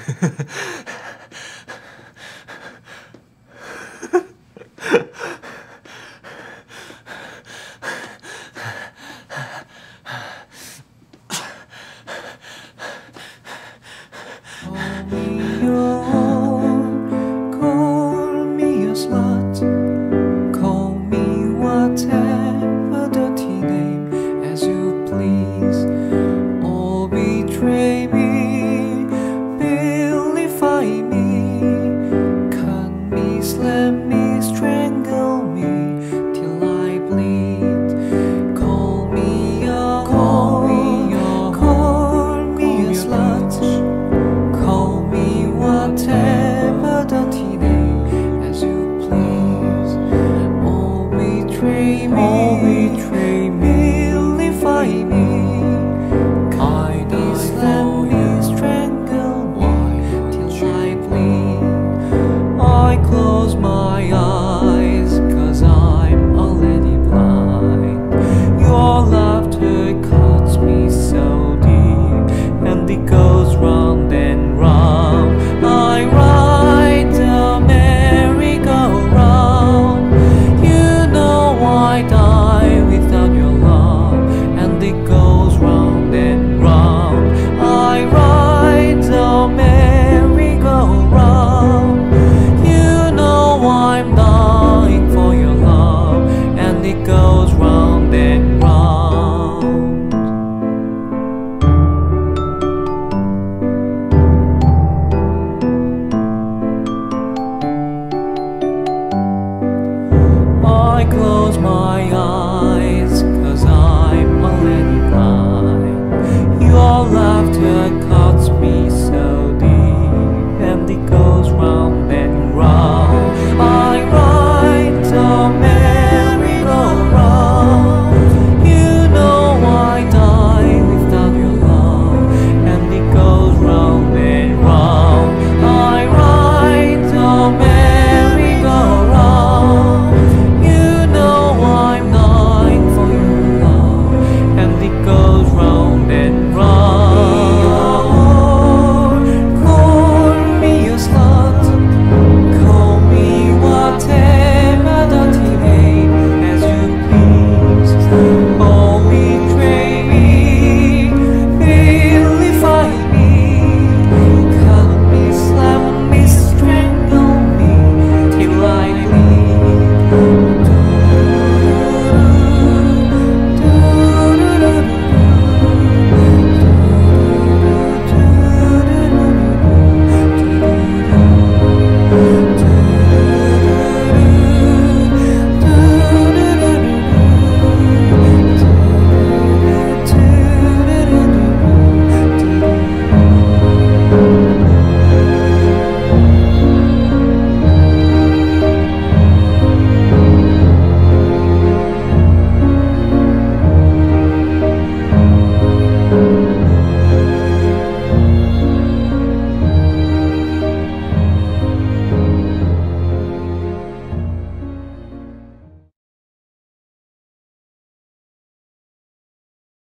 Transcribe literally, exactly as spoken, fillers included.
Call me a slut, call me whatever dirty name as you please, or betray me, vilify me, cut me, slam me, strangle me till I bleed. Call me a call me a call me a slut, call me whatever dirty name as you please, or betray me, or betray me, vilify me, cut me, slam me, strangle me till I bleed. I close my eyes, cause I'm already blind. Your laughter cuts me so deep, and it goes round and round. I ride the merry-go-round. You know I die without your love, and it goes round